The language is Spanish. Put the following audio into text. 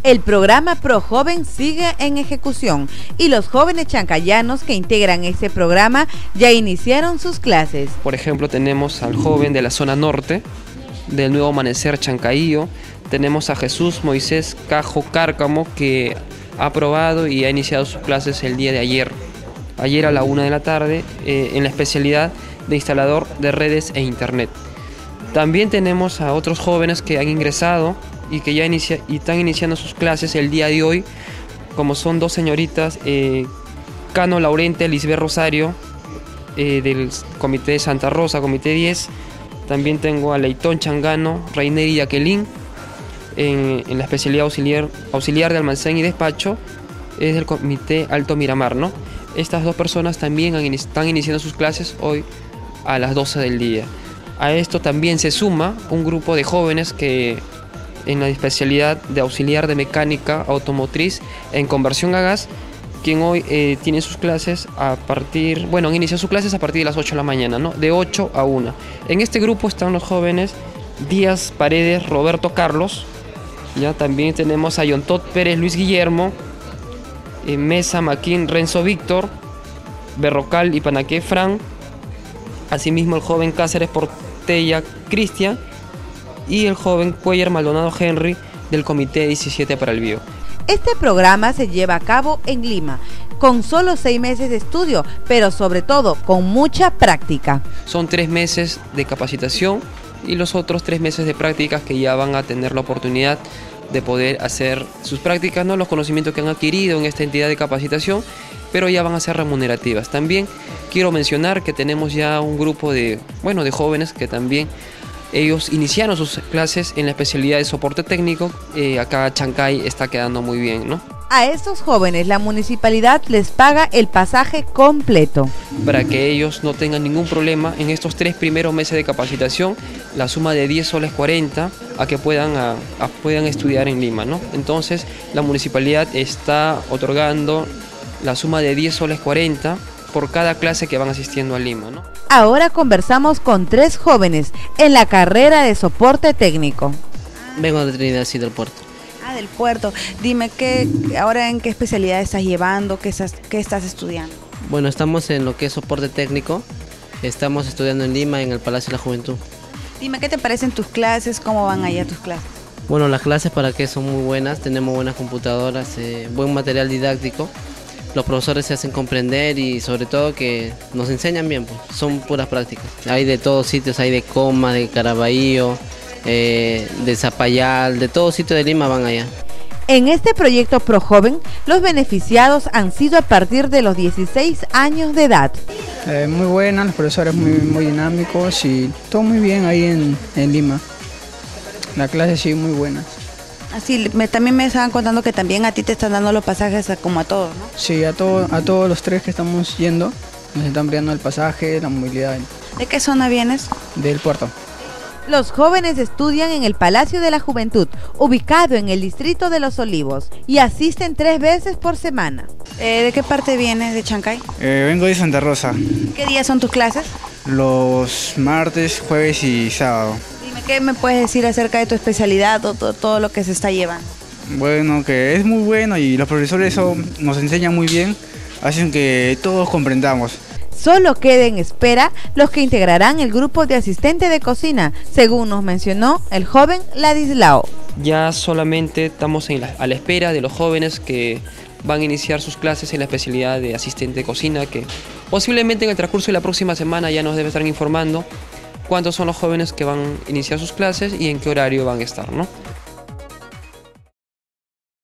El programa Pro Joven sigue en ejecución y los jóvenes chancayanos que integran ese programa ya iniciaron sus clases. Por ejemplo, tenemos al joven de la zona norte, del Nuevo Amanecer Chancaío, tenemos a Jesús Moisés Cajo Cárcamo, que ha aprobado y ha iniciado sus clases el día de ayer a la 1 de la tarde, en la especialidad de instalador de redes e internet. También tenemos a otros jóvenes que han ingresado y que ya están iniciando sus clases el día de hoy, como son dos señoritas, Cano Laurente Lisbeth Rosario, del Comité de Santa Rosa, Comité 10. También tengo a Leitón Changano, Raineri Yaquelín, en la especialidad auxiliar de almacén y despacho, es del Comité Alto Miramar, ¿no? Estas dos personas también están iniciando sus clases hoy a las 12 del día. A esto también se suma un grupo de jóvenes que en la especialidad de auxiliar de mecánica automotriz en conversión a gas, quien hoy tiene sus clases han iniciado sus clases a partir de las 8 de la mañana, ¿no? De 8 a 1. En este grupo están los jóvenes Díaz Paredes Roberto Carlos, ya también tenemos a Yontot Pérez Luis Guillermo, Mesa Maquín Renzo Víctor, Berrocal y Panaqué Fran, asimismo el joven Cáceres Portella Cristian y el joven Cuellar Maldonado Henry del Comité 17 para el Bio. Este programa se lleva a cabo en Lima, con solo 6 meses de estudio, pero sobre todo con mucha práctica. Son 3 meses de capacitación y los otros 3 meses de prácticas que ya van a tener la oportunidad de poder hacer sus prácticas, ¿no? Los conocimientos que han adquirido en esta entidad de capacitación, pero ya van a ser remunerativas. También quiero mencionar que tenemos ya un grupo de jóvenes que también ellos iniciaron sus clases en la especialidad de soporte técnico. Acá Chancay está quedando muy bien, ¿no? A estos jóvenes la municipalidad les paga el pasaje completo. Para que ellos no tengan ningún problema en estos 3 primeros meses de capacitación, la suma de 10 soles 40 a que puedan estudiar en Lima, ¿no? Entonces la municipalidad está otorgando la suma de 10 soles 40 por cada clase que van asistiendo a Lima, ¿no? Ahora conversamos con 3 jóvenes en la carrera de soporte técnico. Vengo de Trinidad, sí, del puerto. Ah, del puerto. Dime, ahora en qué especialidad estás llevando, qué estás estudiando. Bueno, estamos en lo que es soporte técnico. Estamos estudiando en Lima, en el Palacio de la Juventud. Dime, ¿qué te parecen tus clases? ¿Cómo van allá tus clases? Bueno, las clases para qué son muy buenas. Tenemos buenas computadoras, buen material didáctico. Los profesores se hacen comprender y sobre todo que nos enseñan bien, pues. Son puras prácticas. Hay de todos sitios, hay de Coma, de Caraballo, de Zapayal, de todo sitio de Lima van allá. En este proyecto Pro Joven, los beneficiados han sido a partir de los 16 años de edad. Muy buenas, los profesores muy dinámicos y todo muy bien ahí en Lima. La clase sí muy buena. Así, también me estaban contando que también a ti te están dando los pasajes como a todos, ¿no? Sí, a todos los 3 que estamos yendo nos están ampliando el pasaje, la movilidad. ¿De qué zona vienes? Del puerto. Los jóvenes estudian en el Palacio de la Juventud, ubicado en el distrito de Los Olivos, y asisten 3 veces por semana. ¿De qué parte vienes de Chancay? Vengo de Santa Rosa. ¿Qué días son tus clases? Los martes, jueves y sábado. Dime, ¿qué me puedes decir acerca de tu especialidad o todo lo que se está llevando? Bueno, que es muy bueno y los profesores nos enseñan muy bien, hacen que todos comprendamos. Solo queda en espera los que integrarán el grupo de asistente de cocina, según nos mencionó el joven Ladislao. Ya solamente estamos a la espera de los jóvenes que van a iniciar sus clases en la especialidad de asistente de cocina, que posiblemente en el transcurso de la próxima semana ya nos debe estar informando cuántos son los jóvenes que van a iniciar sus clases y en qué horario van a estar, ¿no?